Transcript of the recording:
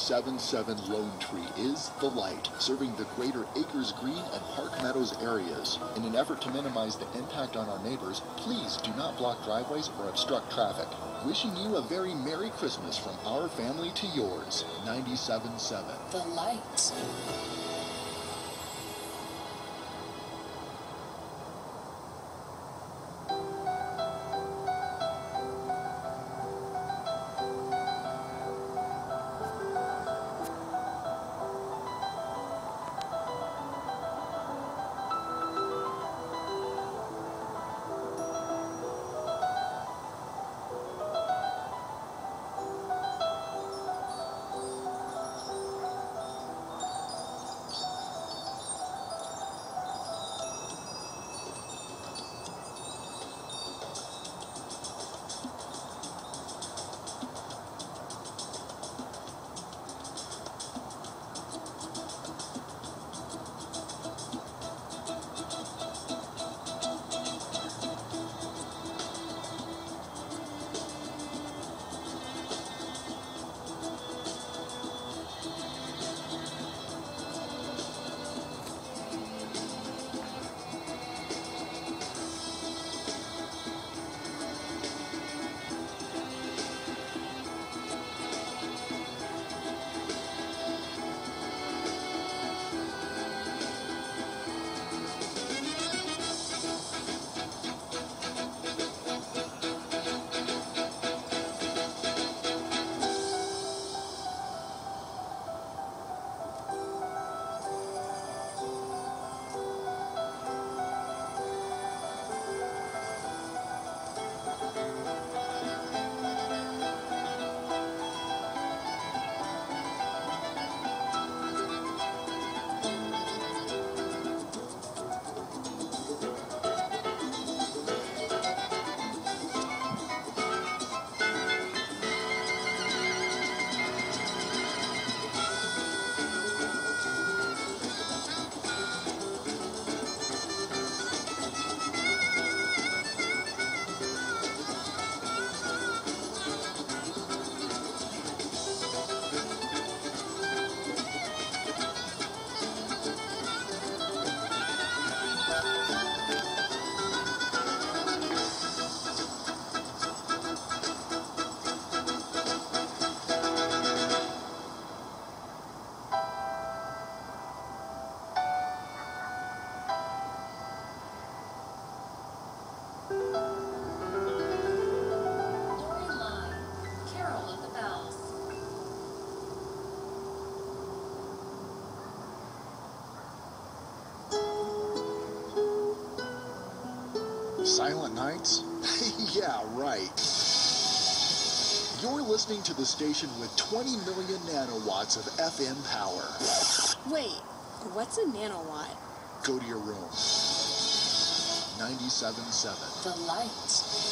97.7 Lone Tree is the light, serving the greater Acres Green and Park Meadows areas. In an effort to minimize the impact on our neighbors, please do not block driveways or obstruct traffic. Wishing you a very Merry Christmas from our family to yours. 97.7 The light. Lorie Line, Carol of the Bells. Silent Nights? Yeah, right. You're listening to the station with 20 million nanowatts of FM power. Wait, what's a nanowatt? Go to your room. 97.7. The light.